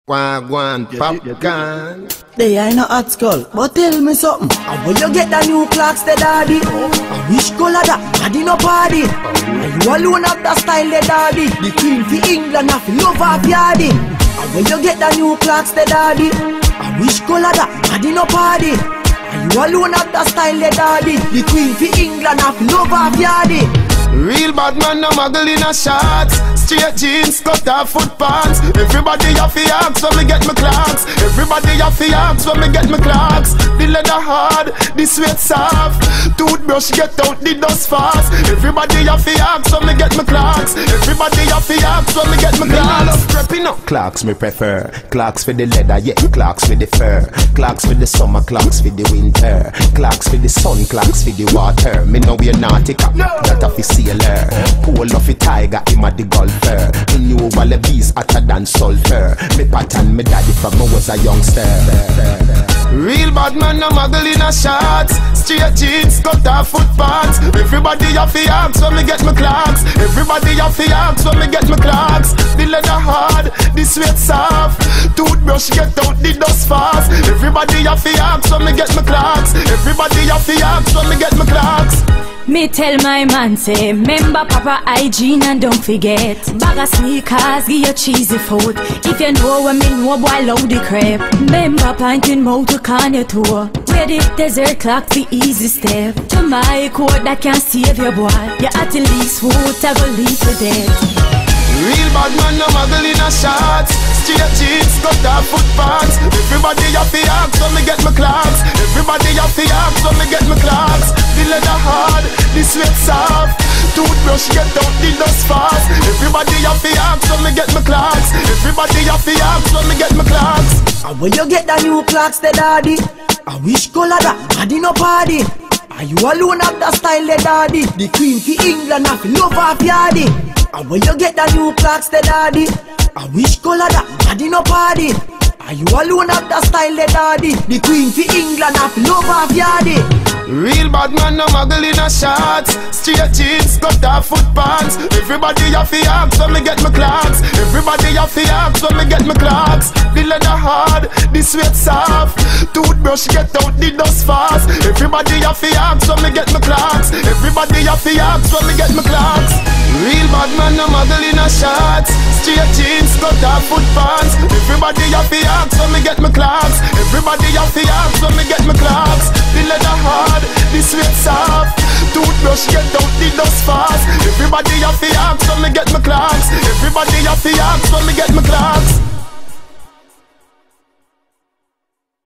Wagwan, popcorn. They ain't no hot skull, but tell me something. How will you get the new clocks, the daddy? I wish color that, daddy no party. And you alone have the style, the daddy. The queen for England, have love of yardy. How will you get the new clocks, the daddy? I wish color that, daddy no party. And you alone have the style, the daddy. The queen for England, have love of yardy. Real bad man, no muggle in a shots. Straight jeans, cut off foot pants. Everybody have the axe when me get my clocks. Everybody have the axe when me get my clocks. The leather hard, the sweat soft. Toothbrush get out the dust fast. Everybody have the axe when me get my clocks. Everybody have the axe when me get my clocks. I love prepping up. Clocks me prefer. Clocks for the leather, yeah. Clocks for the fur. Clocks for the summer, clocks for the winter. Clocks for the sun, clocks for the water. Me know we're nautica, that of the sailor. Pull off a tiger, him a the golfer. Me knew wallabies hotter than sulfur. Me pattern me daddy from I was a youngster. Real bad man, no muggle in a shots. Straight jeans, cut off foot pants. Everybody have the axe when me get my clocks. Everybody have the axe when me get my clocks. The leather hard, the sweat soft. Toothbrush get out the dust fast. Everybody have the axe when me get my clocks. Everybody have the axe when me get my clocks. Me tell my man say, remember proper hygiene and don't forget. Bag of sneakers, give you cheesy food. If you know what me know, boy, love the crepe. Remember pointing mouth to can your toe. Wear the desert clock the easy step. To my code that can save your boy. You at the least food, I go leave to death. Real bad man, no muggle in a shots. Straight jeans, cut off foot pants. Everybody have the axe when me get my clocks. Everybody have the axe when me get my clocks. The leather hard, the sweat soft. Toothbrush get out the dust fast. Everybody have the axe when me get my clocks. Everybody have the axe when me get my clocks. And when you get the new clocks, the daddy, I wish color that, daddy no party. Are you alone have the style, the daddy? The queen for England, have love of yardy. And when you get the new clocks, the daddy, I wish color that, daddy no party. Are you alone have the style, the daddy? The queen for England, have love of yardy. Real bad man, no muggle in a shots. Straight jeans, cut off foot pants. Everybody have the axe when me get my clocks. Everybody have the axe when me get my clocks. The leather hard, the sweat soft. Toothbrush get out the dust fast. Everybody have the axe when me get my clocks. Everybody have the axe when me get my clocks. Real bad man, no muggle in a shots. Straight jeans, cut off foot pants. Everybody have the axe when me get my clocks. Everybody have the axe when me get my clocks. The leather hard, the sweat soft. Toothbrush get out the dust fast. Everybody have the axe when me get my clocks. Everybody have the axe when me get my clocks.